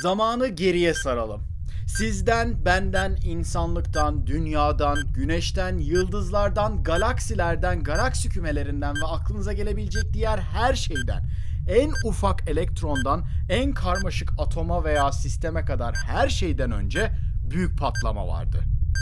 Zamanı geriye saralım. Sizden, benden, insanlıktan, dünyadan, güneşten, yıldızlardan, galaksilerden, galaksi kümelerinden ve aklınıza gelebilecek diğer her şeyden, en ufak elektrondan, en karmaşık atoma veya sisteme kadar her şeyden önce büyük patlama vardı.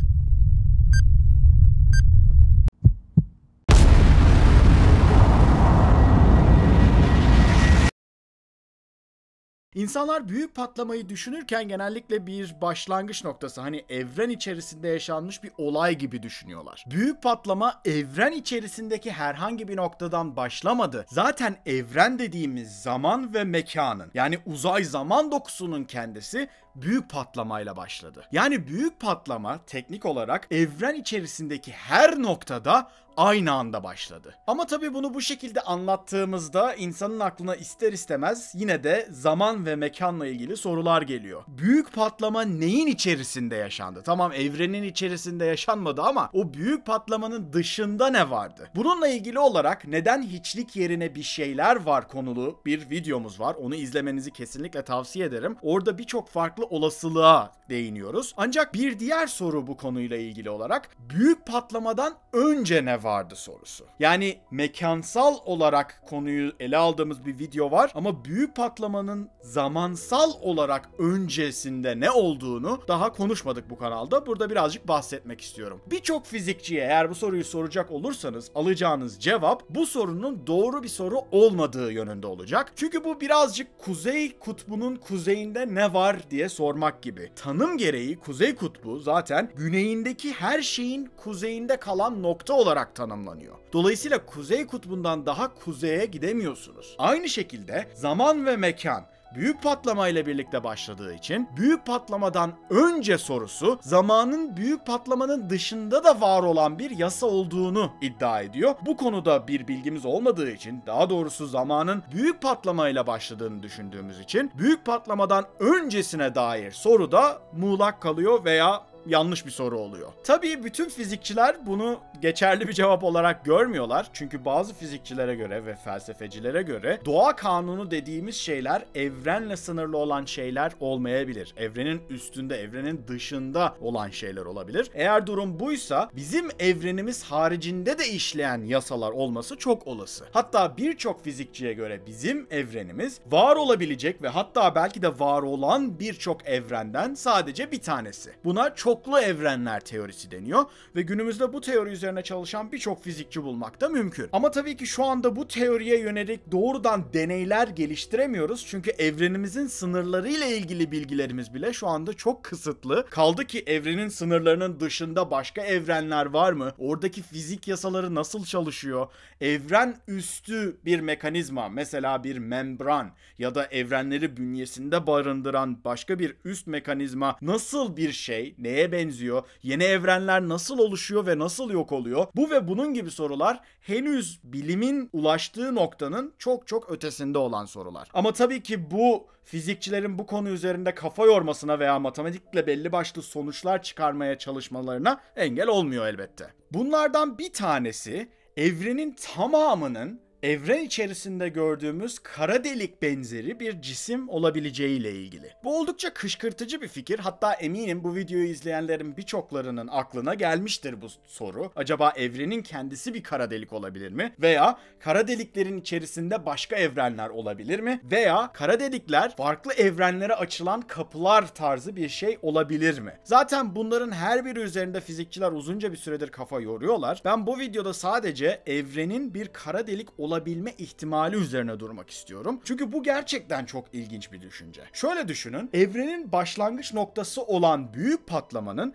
İnsanlar büyük patlamayı düşünürken genellikle bir başlangıç noktası, hani evren içerisinde yaşanmış bir olay gibi düşünüyorlar. Büyük patlama evren içerisindeki herhangi bir noktadan başlamadı. Zaten evren dediğimiz zaman ve mekanın, yani uzay zaman dokusunun kendisi büyük patlamayla başladı. Yani büyük patlama teknik olarak evren içerisindeki her noktada aynı anda başladı. Ama tabii bunu bu şekilde anlattığımızda insanın aklına ister istemez yine de zaman ve mekanla ilgili sorular geliyor. Büyük patlama neyin içerisinde yaşandı? Tamam, evrenin içerisinde yaşanmadı ama o büyük patlamanın dışında ne vardı? Bununla ilgili olarak neden hiçlik yerine bir şeyler var konulu bir videomuz var. Onu izlemenizi kesinlikle tavsiye ederim. Orada birçok farklı olasılığa değiniyoruz. Ancak bir diğer soru bu konuyla ilgili olarak büyük patlamadan önce ne vardı sorusu. Yani mekansal olarak konuyu ele aldığımız bir video var ama büyük patlamanın zamansal olarak öncesinde ne olduğunu daha konuşmadık bu kanalda. Burada birazcık bahsetmek istiyorum. Birçok fizikçiye eğer bu soruyu soracak olursanız alacağınız cevap bu sorunun doğru bir soru olmadığı yönünde olacak. Çünkü bu birazcık Kuzey Kutbu'nun kuzeyinde ne var diye sormak gibi. Tanım gereği Kuzey Kutbu zaten güneyindeki her şeyin kuzeyinde kalan nokta olarak tanımlanıyor. Dolayısıyla Kuzey Kutbu'ndan daha kuzeye gidemiyorsunuz. Aynı şekilde zaman ve mekan büyük patlamayla birlikte başladığı için büyük patlamadan önce sorusu zamanın büyük patlamanın dışında da var olan bir yasa olduğunu iddia ediyor. Bu konuda bir bilgimiz olmadığı için, daha doğrusu zamanın büyük patlamayla başladığını düşündüğümüz için büyük patlamadan öncesine dair soru da muğlak kalıyor veya yanlış bir soru oluyor. Tabii bütün fizikçiler bunu geçerli bir cevap olarak görmüyorlar. Çünkü bazı fizikçilere göre ve felsefecilere göre doğa kanunu dediğimiz şeyler evrenle sınırlı olan şeyler olmayabilir. Evrenin üstünde, evrenin dışında olan şeyler olabilir. Eğer durum buysa bizim evrenimiz haricinde de işleyen yasalar olması çok olası. Hatta birçok fizikçiye göre bizim evrenimiz var olabilecek ve hatta belki de var olan birçok evrenden sadece bir tanesi. Buna çoklu evrenler teorisi deniyor ve günümüzde bu teori üzerine çalışan birçok fizikçi bulmak da mümkün. Ama tabii ki şu anda bu teoriye yönelik doğrudan deneyler geliştiremiyoruz çünkü evrenimizin sınırlarıyla ilgili bilgilerimiz bile şu anda çok kısıtlı. Kaldı ki evrenin sınırlarının dışında başka evrenler var mı? Oradaki fizik yasaları nasıl çalışıyor? Evren üstü bir mekanizma, mesela bir membran ya da evrenleri bünyesinde barındıran başka bir üst mekanizma nasıl bir şey? Neye benziyor? Yeni evrenler nasıl oluşuyor ve nasıl yok oluyor? Bu ve bunun gibi sorular henüz bilimin ulaştığı noktanın çok çok ötesinde olan sorular. Ama tabii ki bu fizikçilerin bu konu üzerinde kafa yormasına veya matematikle belli başlı sonuçlar çıkarmaya çalışmalarına engel olmuyor elbette. Bunlardan bir tanesi evrenin tamamının evren içerisinde gördüğümüz kara delik benzeri bir cisim olabileceğiyle ilgili. Bu oldukça kışkırtıcı bir fikir. Hatta eminim bu videoyu izleyenlerin birçoklarının aklına gelmiştir bu soru. Acaba evrenin kendisi bir kara delik olabilir mi? Veya kara deliklerin içerisinde başka evrenler olabilir mi? Veya kara delikler farklı evrenlere açılan kapılar tarzı bir şey olabilir mi? Zaten bunların her biri üzerinde fizikçiler uzunca bir süredir kafa yoruyorlar. Ben bu videoda sadece evrenin bir kara delik olabilme ihtimali üzerine durmak istiyorum. Çünkü bu gerçekten çok ilginç bir düşünce. Şöyle düşünün, evrenin başlangıç noktası olan büyük patlamanın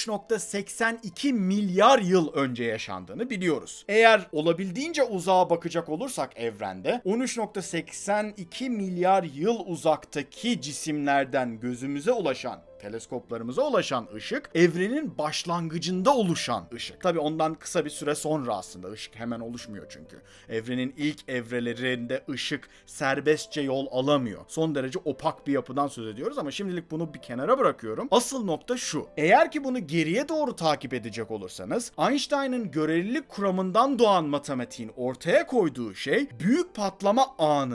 13.82 milyar yıl önce yaşandığını biliyoruz. Eğer olabildiğince uzağa bakacak olursak evrende 13.82 milyar yıl uzaktaki cisimlerden gözümüze ulaşan, teleskoplarımıza ulaşan ışık evrenin başlangıcında oluşan ışık. Tabii ondan kısa bir süre sonra aslında ışık hemen oluşmuyor çünkü. Evrenin ilk evrelerinde ışık serbestçe yol alamıyor. Son derece opak bir yapıdan söz ediyoruz ama şimdilik bunu bir kenara bırakıyorum. Asıl nokta şu. Eğer ki bunu geriye doğru takip edecek olursanız Einstein'ın görelilik kuramından doğan matematiğin ortaya koyduğu şey büyük patlama anının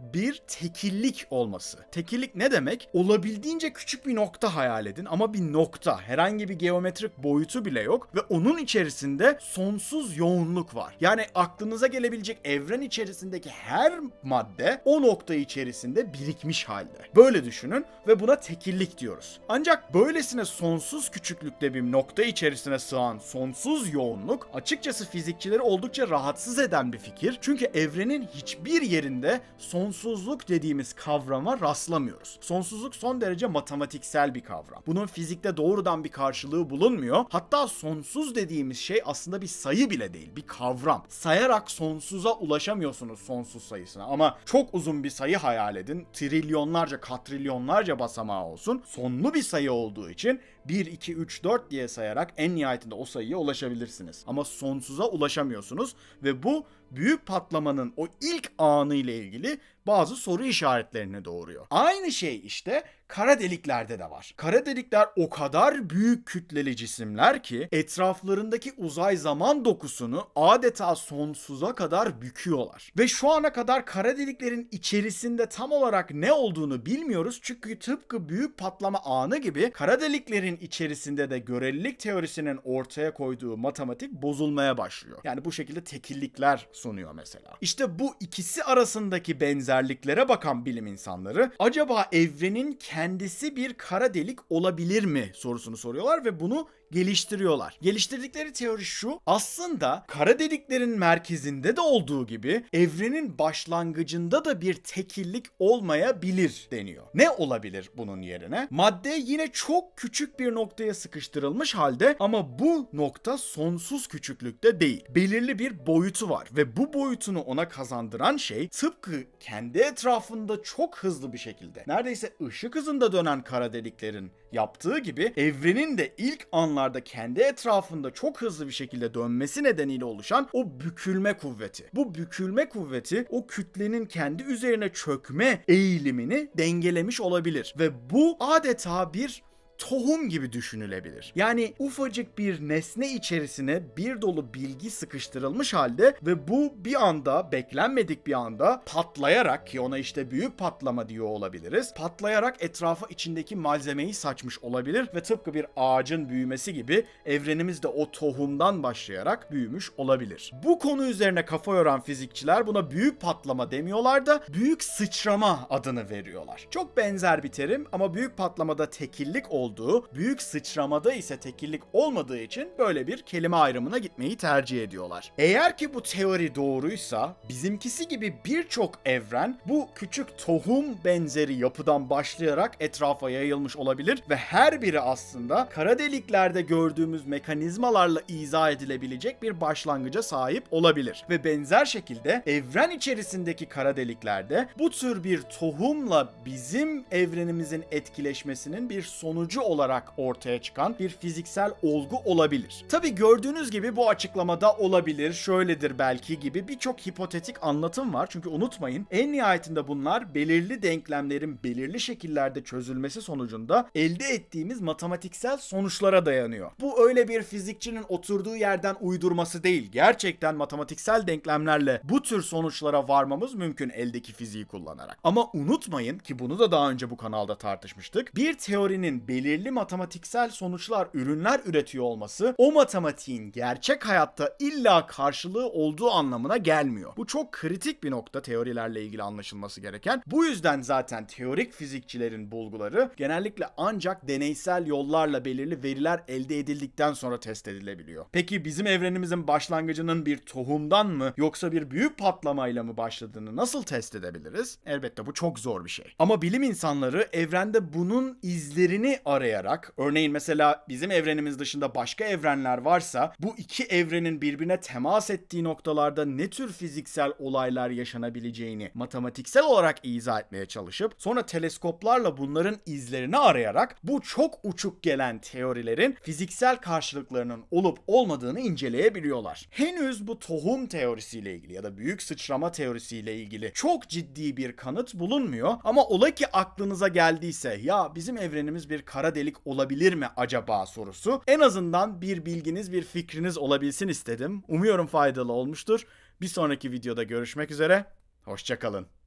bir tekillik olması. Tekillik ne demek? Olabildiğince küçük bir nokta hayal edin ama bir nokta. Herhangi bir geometrik boyutu bile yok ve onun içerisinde sonsuz yoğunluk var. Yani aklınıza gelebilecek evren içerisindeki her madde o nokta içerisinde birikmiş halde. Böyle düşünün ve buna tekillik diyoruz. Ancak böylesine sonsuz küçüklükte bir nokta içerisine sığan sonsuz yoğunluk açıkçası fizikçileri oldukça rahatsız eden bir fikir. Çünkü evrenin hiçbir yerinde sonsuzluk dediğimiz kavrama rastlamıyoruz. Sonsuzluk son derece matematiksel bir kavram. Bunun fizikte doğrudan bir karşılığı bulunmuyor. Hatta sonsuz dediğimiz şey aslında bir sayı bile değil, bir kavram. Sayarak sonsuza ulaşamıyorsunuz sonsuz sayısına ama çok uzun bir sayı hayal edin. Trilyonlarca, katrilyonlarca basamağı olsun. Sonlu bir sayı olduğu için 1, 2, 3, 4 diye sayarak en nihayetinde o sayıya ulaşabilirsiniz. Ama sonsuza ulaşamıyorsunuz ve bu büyük patlamanın o ilk anı ile ilgili bazı soru işaretlerini doğuruyor. Aynı şey işte kara deliklerde de var. Kara delikler o kadar büyük kütleli cisimler ki etraflarındaki uzay zaman dokusunu adeta sonsuza kadar büküyorlar. Ve şu ana kadar kara deliklerin içerisinde tam olarak ne olduğunu bilmiyoruz çünkü tıpkı büyük patlama anı gibi kara deliklerin içerisinde de görelilik teorisinin ortaya koyduğu matematik bozulmaya başlıyor. Yani bu şekilde tekillikler sunuyor mesela. İşte bu ikisi arasındaki benzerliklere bakan bilim insanları acaba evrenin kendisi bir kara delik olabilir mi sorusunu soruyorlar ve bunu geliştiriyorlar. Geliştirdikleri teori şu: aslında kara deliklerin merkezinde de olduğu gibi evrenin başlangıcında da bir tekillik olmayabilir deniyor. Ne olabilir bunun yerine? Madde yine çok küçük bir noktaya sıkıştırılmış halde ama bu nokta sonsuz küçüklükte değil. Belirli bir boyutu var ve bu boyutunu ona kazandıran şey tıpkı kendi etrafında çok hızlı bir şekilde, neredeyse ışık hızında dönen kara deliklerin yaptığı gibi evrenin de ilk anlarda kendi etrafında çok hızlı bir şekilde dönmesi nedeniyle oluşan o bükülme kuvveti. Bu bükülme kuvveti o kütlenin kendi üzerine çökme eğilimini dengelemiş olabilir ve bu adeta bir tohum gibi düşünülebilir. Yani ufacık bir nesne içerisine bir dolu bilgi sıkıştırılmış halde ve bu bir anda, beklenmedik bir anda patlayarak, ki ona işte büyük patlama diyor olabiliriz, patlayarak etrafa içindeki malzemeyi saçmış olabilir ve tıpkı bir ağacın büyümesi gibi evrenimiz de o tohumdan başlayarak büyümüş olabilir. Bu konu üzerine kafa yoran fizikçiler buna büyük patlama demiyorlar da büyük sıçrama adını veriyorlar. Çok benzer bir terim ama büyük patlamada tekillik olduğu, büyük sıçramada ise tekillik olmadığı için böyle bir kelime ayrımına gitmeyi tercih ediyorlar. Eğer ki bu teori doğruysa bizimkisi gibi birçok evren bu küçük tohum benzeri yapıdan başlayarak etrafa yayılmış olabilir ve her biri aslında kara deliklerde gördüğümüz mekanizmalarla izah edilebilecek bir başlangıca sahip olabilir. Ve benzer şekilde evren içerisindeki kara deliklerde bu tür bir tohumla bizim evrenimizin etkileşmesinin bir sonucu olarak ortaya çıkan bir fiziksel olgu olabilir. Tabii gördüğünüz gibi bu açıklamada olabilir, şöyledir belki gibi birçok hipotetik anlatım var. Çünkü unutmayın, en nihayetinde bunlar belirli denklemlerin belirli şekillerde çözülmesi sonucunda elde ettiğimiz matematiksel sonuçlara dayanıyor. Bu öyle bir fizikçinin oturduğu yerden uydurması değil. Gerçekten matematiksel denklemlerle bu tür sonuçlara varmamız mümkün eldeki fiziği kullanarak. Ama unutmayın ki bunu da daha önce bu kanalda tartışmıştık. Bir teorinin belirli matematiksel sonuçlar, ürünler üretiyor olması o matematiğin gerçek hayatta illa karşılığı olduğu anlamına gelmiyor. Bu çok kritik bir nokta teorilerle ilgili anlaşılması gereken. Bu yüzden zaten teorik fizikçilerin bulguları genellikle ancak deneysel yollarla belirli veriler elde edildikten sonra test edilebiliyor. Peki bizim evrenimizin başlangıcının bir tohumdan mı yoksa bir büyük patlamayla mı başladığını nasıl test edebiliriz? Elbette bu çok zor bir şey. Ama bilim insanları evrende bunun izlerini arayarak, örneğin mesela bizim evrenimiz dışında başka evrenler varsa bu iki evrenin birbirine temas ettiği noktalarda ne tür fiziksel olaylar yaşanabileceğini matematiksel olarak izah etmeye çalışıp sonra teleskoplarla bunların izlerini arayarak bu çok uçuk gelen teorilerin fiziksel karşılıklarının olup olmadığını inceleyebiliyorlar. Henüz bu tohum teorisiyle ilgili ya da büyük sıçrama teorisiyle ilgili çok ciddi bir kanıt bulunmuyor ama ola ki aklınıza geldiyse ya bizim evrenimiz bir kara delik olabilir mi acaba sorusu, en azından bir bilginiz, bir fikriniz olabilsin istedim. Umuyorum faydalı olmuştur. Bir sonraki videoda görüşmek üzere. Hoşça kalın.